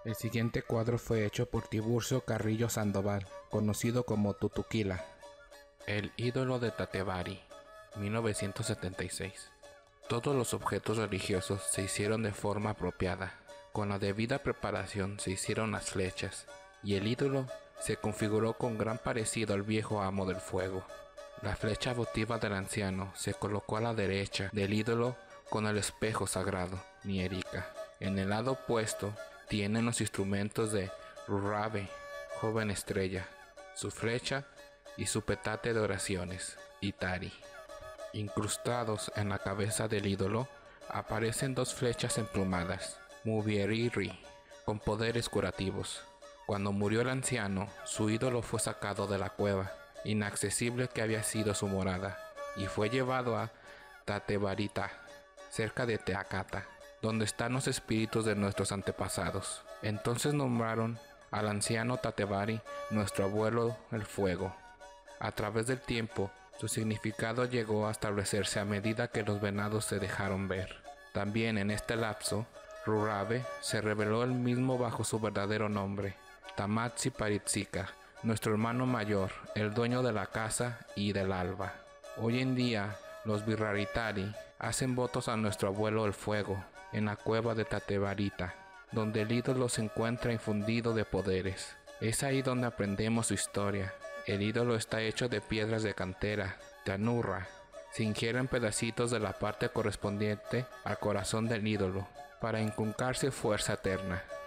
El siguiente cuadro fue hecho por Tiburcio Carrillo Sandoval, conocido como Tutuquila. El ídolo de Tatevari, 1976. Todos los objetos religiosos se hicieron de forma apropiada. Con la debida preparación se hicieron las flechas, y el ídolo se configuró con gran parecido al viejo amo del fuego. La flecha votiva del anciano se colocó a la derecha del ídolo con el espejo sagrado, Nierika. En el lado opuesto tienen los instrumentos de Rurrabe, joven estrella, su flecha y su petate de oraciones, Itari. Incrustados en la cabeza del ídolo aparecen dos flechas emplumadas, Mubieriri, con poderes curativos. Cuando murió el anciano, su ídolo fue sacado de la cueva inaccesible que había sido su morada, y fue llevado a Tatevarita, cerca de Teacata, donde están los espíritus de nuestros antepasados. Entonces nombraron al anciano Tatevari nuestro abuelo el fuego. A través del tiempo, su significado llegó a establecerse a medida que los venados se dejaron ver. También en este lapso, Rurrabe se reveló él mismo bajo su verdadero nombre, Tamatsi Paritsika, nuestro hermano mayor, el dueño de la casa y del alba. Hoy en día, los Birraritari hacen votos a nuestro abuelo el fuego, en la cueva de Tatevarita, donde el ídolo se encuentra infundido de poderes. Es ahí donde aprendemos su historia. El ídolo está hecho de piedras de cantera, tanurra. Se ingieren pedacitos de la parte correspondiente al corazón del ídolo, para inculcarse fuerza eterna.